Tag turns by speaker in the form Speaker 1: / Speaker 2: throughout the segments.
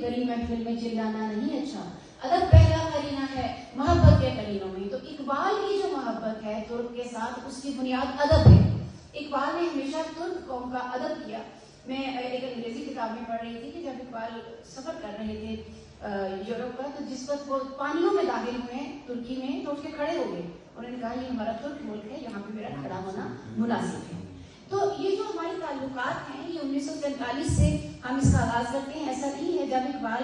Speaker 1: بڑی محفل میں چلانا نہیں اچھا، ادب پہلا قرینہ ہے محبت کے قرینوں میں. تو اقبال کی جو محبت ہے ترک کے ساتھ، اس کی بنیاد ادب ہے. اقبال نے ہمیشہ ترک قوم کا ادب کیا. میں ایک انگریزی کتاب میں پڑھ رہی تھی کہ جب اقبال سفر کر رہے تھے یورپ کا، تو جس وقت وہ پانیوں میں داخل ہوئے ترکی میں، تو اٹھ کے کھڑے ہو گئے. انہوں نے کہا یہ ہمارا ترک ملک ہے، یہاں پہ میرا کھڑا ہونا مناسب ہے. تو یہ جو ہماری تعلقات ہیں یہ 1947 سے ہم اس کا آغاز کرتے ہیں. ایسا نہیں ہے، جب اقبال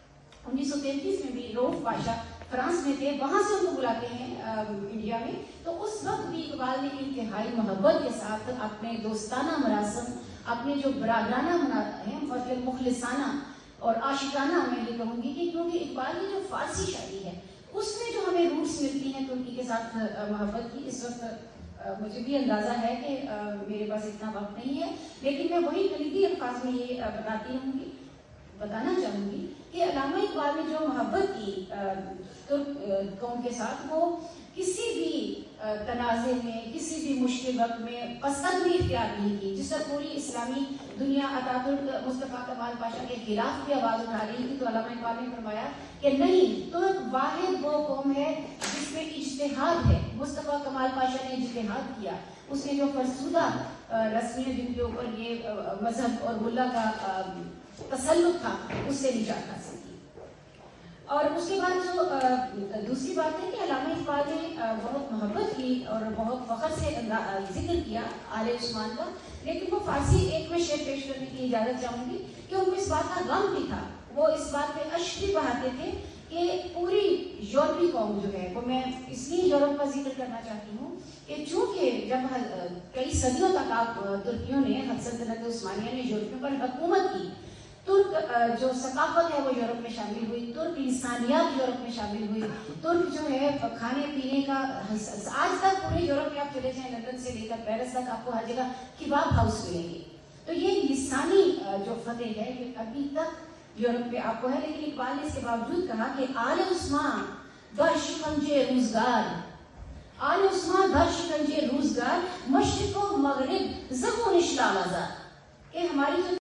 Speaker 1: 1933 میں بھی روف پاشا فرانس میں تھے، وہاں سے ان کو بلاتے ہیں انڈیا میں، تو اس وقت بھی اقبال نے انتہائی محبت کے ساتھ اپنے دوستانہ مراسم، اپنے جو برادرانہ ہیں، مطلب مخلصانہ اور عاشقانہ میں یہ کہوں گی کہ کیونکہ اقبال کی جو فارسی شاعری ہے اس میں جو ہمیں روٹس ملتی ہیں ترکی کے ساتھ محبت کی. اس وقت مجھے بھی اندازہ ہے کہ میرے پاس اتنا وقت نہیں ہے، لیکن میں وہی کلیدی الفاظ میں یہ بتانا چاہوں گی کہ علامہ اقبال نے جو محبت کی ترک قوم کے ساتھ، وہ کسی بھی تنازع میں، کسی بھی مشکل وقت میں قصد بھی اختیار نہیں کی. جس طرح پوری اسلامی دنیا اتاترک مصطفیٰ کمال پاشا کے خلاف بھی آواز اٹھا رہی تھی، تو علامہ اقبال نے فرمایا کہ نہیں، ترک واحد وہ قوم ہے جس میں اجتہاد ہے. مصطفیٰ کمال پاشا نے اجتہاد کیا، اس نے جو فرسودہ رسمیاں جن کے اوپر یہ مذہب اور ملا کا تسلط تھا، اس سے نجات حاصل کی. اور اس کے بعد جو دوسری بات ہے کہ علامہ اقبال نے بہت محبت کی اور بہت فخر سے ذکر کیا آل عثمان کا، لیکن وہ فارسی ایک میں شعر پیش کرنے کی اجازت چاہوں گی کہ ان کو اس بات کا غم بھی تھا. وہ اس بات پہ اشک بھی بہاتے تھے کہ پوری یورپی قوم جو ہے، وہ میں اس لیے یورپ کا ذکر کرنا چاہتی ہوں کہ چونکہ جب کئی صدیوں تک آپ ترکیوں نے، سلطنت عثمانیہ نے یورپیوں پر حکومت کی، ترک جو ثقافت ہے وہ یورپ میں شامل ہوئی، ترک لسانیات یورپ میں شامل ہوئی، ترک جو ہے کھانے پینے کا آج تک پورے یورپ میں آپ چلے جائیں، لندن سے لے کر پیرس تک آپ کو ہر جگہ کباب ہاؤس ملیں گے. تو یہ لسانی جو فتح ہے یہ ابھی تک یورپ میں آپ کو ہے. لیکن اقبال نے اس کے باوجود کہا کہ آل عثمان در شکنجے روزگار، آل عثمان در شکنجے روزگار، مشرق و مغرب زبون اشلال آزاد، کہ ہماری جو